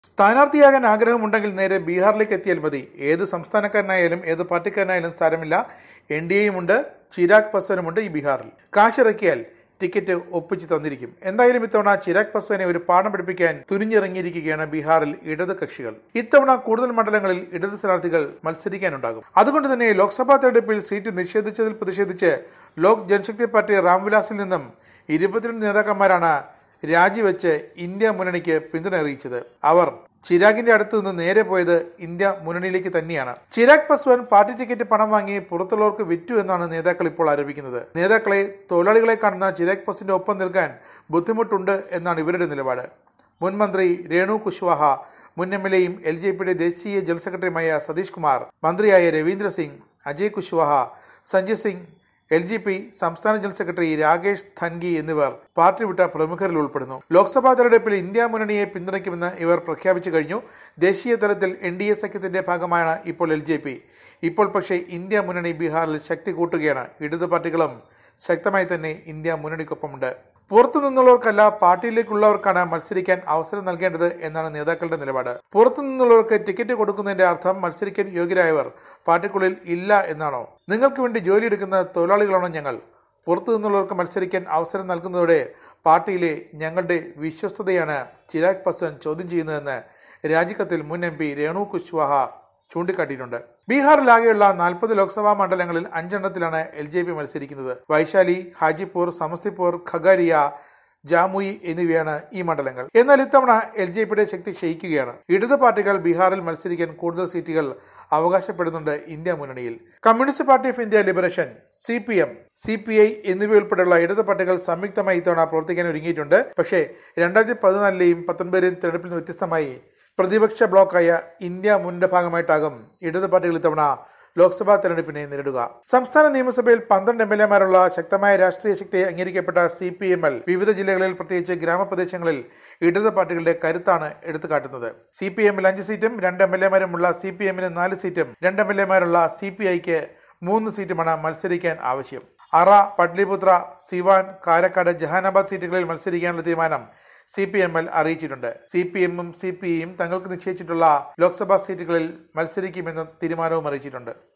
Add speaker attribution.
Speaker 1: സ്ഥാനാർത്ഥിയാകാൻ ആഗ്രഹമുണ്ടെങ്കിൽ നേരെ ബീഹാറിലേക്ക് എത്തിയാൽ മതി. ഏത് സംസ്ഥാനക്കാരനായാലും ഏത് പാർട്ടിക്കാരനായാലും സാരമില്ല. NDAയും ഉണ്ട്, ചിരാഗ് പസ്വാനുമുണ്ട് ഈ ബീഹാറിൽ. കാശിറക്കിയാൽ ടിക്കറ്റ് ഒപ്പിച്ച് തന്നിരിക്കും. എന്തായാലും ഇത്തവണ ചിരാഗ് പസ്വാനെ ഒരു പാഠം പഠിപ്പിക്കാൻ തുനിഞ്ഞിറങ്ങിയിരിക്കുകയാണ് ബീഹാറിൽ ഇടത് കക്ഷികൾ. ഇത്തവണ കൂടുതൽ മണ്ഡലങ്ങളിൽ ഇടത് സ്ഥാനാർത്ഥികൾ മത്സരിക്കാനുണ്ടാകും. അതുകൊണ്ട് തന്നെ ലോക്സഭാ തെരഞ്ഞെടുപ്പിൽ സീറ്റ് നിഷേധിച്ചതിൽ പ്രതിഷേധിച്ച് ലോക് ജനശക്തി പാർട്ടി രാംവിലാസിൽ നിന്നും 22 നേതാക്കന്മാരാണ് രാജിവെച്ച് ഇന്ത്യ മുന്നണിക്ക് പിന്തുണ അറിയിച്ചത്. അവർ ചിരാഗിന്റെ അടുത്ത് നിന്ന് നേരെ പോയത് ഇന്ത്യ മുന്നണിയിലേക്ക് തന്നെയാണ്. ചിരാഗ് പസ്വാൻ പാർട്ടി ടിക്കറ്റ് പണം വാങ്ങി പുറത്തുള്ളവർക്ക് വിറ്റു എന്നാണ് നേതാക്കൾ ഇപ്പോൾ ആരോപിക്കുന്നത്. നേതാക്കളെ തൊഴിലാളികളെ കാണുന്ന ചിരാഗ് പസ്വാന്റെ ഒപ്പം നിൽക്കാൻ ബുദ്ധിമുട്ടുണ്ട് എന്നാണ് ഇവരുടെ നിലപാട്. മുൻ മന്ത്രി രേണു കുശ്വാഹ, മുൻ MLAയും LJPയുടെ ദേശീയ ജനറൽ സെക്രട്ടറിയുമായ സതീഷ് കുമാർ, മന്ത്രിയായ രവീന്ദ്ര സിംഗ്, അജയ് കുശ്വാഹ, സഞ്ജയ് സിംഗ്, LJP സംസ്ഥാന ജനറൽ സെക്രട്ടറി രാകേഷ് ധൻഗി എന്നിവർ പാർട്ടി വിട്ട പ്രമുഖരിൽ ഉൾപ്പെടുന്നു. ലോക്സഭാ തെരഞ്ഞെടുപ്പിൽ ഇന്ത്യ മുന്നണിയെ പിന്തുണയ്ക്കുമെന്ന് ഇവർ പ്രഖ്യാപിച്ചു കഴിഞ്ഞു. ദേശീയ തലത്തിൽ NDA സഖ്യത്തിന്റെ ഭാഗമാണ് ഇപ്പോൾ LJP. ഇപ്പോൾ പക്ഷേ ഇന്ത്യ മുന്നണി ബീഹാറിൽ ശക്തി കൂട്ടുകയാണ്. ഇടത് പാർട്ടികളും ശക്തമായി തന്നെ ഇന്ത്യ മുന്നണിക്കൊപ്പമുണ്ട്. പുറത്തു നിന്നുള്ളവർക്കല്ല, പാർട്ടിയിലേക്കുള്ളവർക്കാണ് മത്സരിക്കാൻ അവസരം നൽകേണ്ടത് എന്നാണ് നേതാക്കളുടെ നിലപാട്. പുറത്തു നിന്നുള്ളവർക്ക് ടിക്കറ്റ് കൊടുക്കുന്നതിന്റെ അർത്ഥം മത്സരിക്കാൻ യോഗ്യരായവർ പാർട്ടിക്കുള്ളിൽ ഇല്ല എന്നാണോ? നിങ്ങൾക്ക് വേണ്ടി ജോലിയെടുക്കുന്ന തൊഴിലാളികളാണോ ഞങ്ങൾ? പുറത്തു നിന്നുള്ളവർക്ക് മത്സരിക്കാൻ അവസരം നൽകുന്നതോടെ പാർട്ടിയിലെ ഞങ്ങളുടെ വിശ്വസ്തതയാണ് ചിരാഗ് പസ്വാൻ ചോദ്യം ചെയ്യുന്നതെന്ന് രാജിക്കത്തിൽ മുൻ MP രേണു കുശ്വാഹ ചൂണ്ടിക്കാട്ടിയിട്ടുണ്ട്. ബീഹാറിലാകെയുള്ള 40 ലോക്സഭാ മണ്ഡലങ്ങളിൽ 5 എണ്ണത്തിലാണ് LJP മത്സരിക്കുന്നത്. വൈശാലി, ഹാജിപൂർ, സമസ്തിപൂർ, ഖഗാരിയ, ജാമുയി എന്നിവയാണ് ഈ മണ്ഡലങ്ങൾ. എന്നാൽ ഇത്തവണ LJPയുടെ ശക്തി ക്ഷയിക്കുകയാണ്. ഇടത് പാർട്ടികൾ ബീഹാറിൽ മത്സരിക്കാൻ കൂടുതൽ സീറ്റുകൾ അവകാശപ്പെടുന്നുണ്ട് ഇന്ത്യ മുന്നണിയിൽ. Communist party of India liberation, CPM, CPI എന്നിവയുൾപ്പെടെയുള്ള ഇടത് പാർട്ടികൾ സംയുക്തമായി ഇത്തവണ പ്രവർത്തിക്കാൻ ഒരുങ്ങിയിട്ടുണ്ട്. പക്ഷേ 2014ലെയും 2019ലെയും തെരഞ്ഞെടുപ്പിൽ നിന്ന് വ്യത്യസ്തമായി പ്രതിപക്ഷ ബ്ലോക്കായ ഇന്ത്യ മുന്നണിയുടെ ഭാഗമായിട്ടാകും ഇടത് പാർട്ടികൾ ഇത്തവണ ലോക്സഭാ തെരഞ്ഞെടുപ്പിനെ നേരിടുക. സംസ്ഥാന നിയമസഭയിൽ 12 MLAമാരുള്ള ശക്തമായ രാഷ്ട്രീയ ശക്തിയെ അംഗീകരിക്കപ്പെട്ട CPML വിവിധ ജില്ലകളിൽ, പ്രത്യേകിച്ച് ഗ്രാമപ്രദേശങ്ങളിൽ ഇടത് പാർട്ടികളുടെ കരുത്താണ് എടുത്തു കാട്ടുന്നത്. CPMൽ 5 സീറ്റും 2 MLAമാരുമുള്ള CPMന് 4 സീറ്റും 2 MLAമാരുള്ള CPIക്ക് 3 സീറ്റുമാണ് മത്സരിക്കാൻ ആവശ്യം. അറ, പട്ലിപുത്ര, സിവാൻ, കാരക്കാട്, ജഹാനാബാദ് സീറ്റുകളിൽ മത്സരിക്കാനുള്ള തീരുമാനം CPML അറിയിച്ചിട്ടുണ്ട്. CPMഉം CPIയും തങ്ങൾക്ക് നിശ്ചയിച്ചിട്ടുള്ള ലോക്സഭാ സീറ്റുകളിൽ മത്സരിക്കുമെന്ന തീരുമാനവും അറിയിച്ചിട്ടുണ്ട്.